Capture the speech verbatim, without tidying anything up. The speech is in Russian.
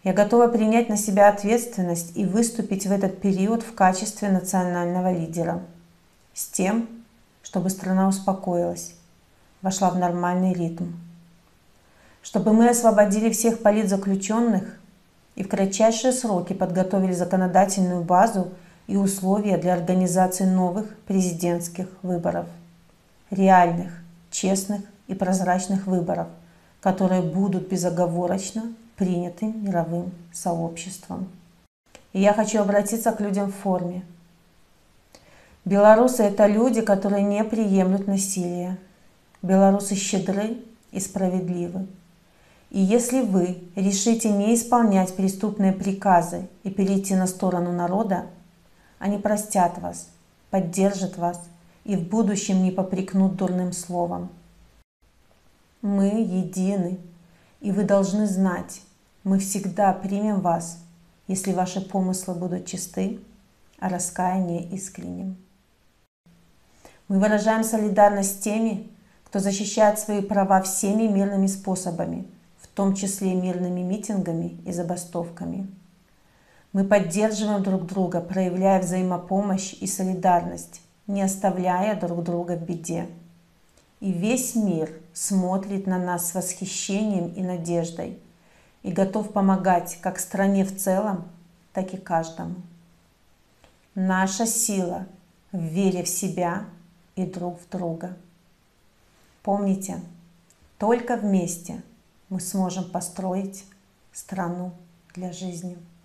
Я готова принять на себя ответственность и выступить в этот период в качестве национального лидера, с тем, чтобы страна успокоилась, вошла в нормальный ритм, чтобы мы освободили всех политзаключенных и в кратчайшие сроки подготовили законодательную базу и условия для организации новых президентских выборов, реальных, честных и прозрачных выборов, которые будут безоговорочно приняты мировым сообществом. И я хочу обратиться к людям в форме. Белорусы – это люди, которые не приемлют насилие. Белорусы щедры и справедливы. И если вы решите не исполнять преступные приказы и перейти на сторону народа, они простят вас, поддержат вас и в будущем не попрекнут дурным словом. Мы едины, и вы должны знать, мы всегда примем вас, если ваши помыслы будут чисты, а раскаяние искренним. Мы выражаем солидарность с теми, кто защищает свои права всеми мирными способами, в том числе мирными митингами и забастовками. Мы поддерживаем друг друга, проявляя взаимопомощь и солидарность, не оставляя друг друга в беде. И весь мир смотрит на нас с восхищением и надеждой и готов помогать как стране в целом, так и каждому. Наша сила в вере в себя и друг в друга. Помните, только вместе мы сможем построить страну для жизни.